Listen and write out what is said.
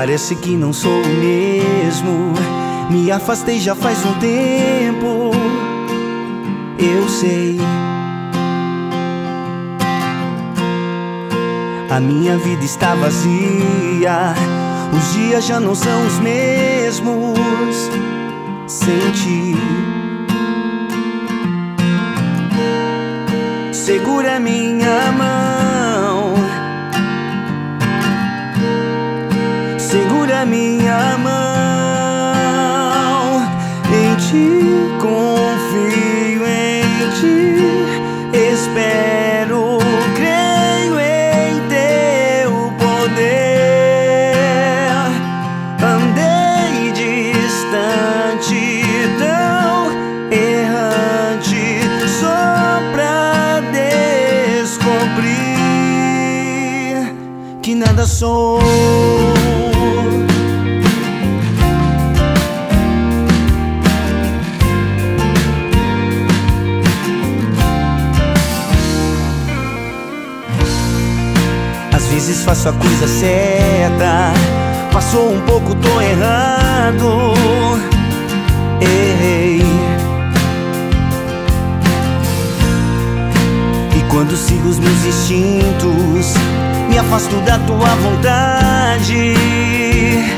Parece que não sou o mesmo. Me afastei já faz um tempo, eu sei. A minha vida está vazia, os dias já não são os mesmos sem ti. Segura minha mão, segura minha mão. Em ti confio, em ti espero, creio em teu poder. Andei distante, tão errante, só pra descobrir que nada sou. Às vezes faço a coisa certa, passou um pouco, tô errado, errei. E quando sigo os meus instintos, me afasto da tua vontade.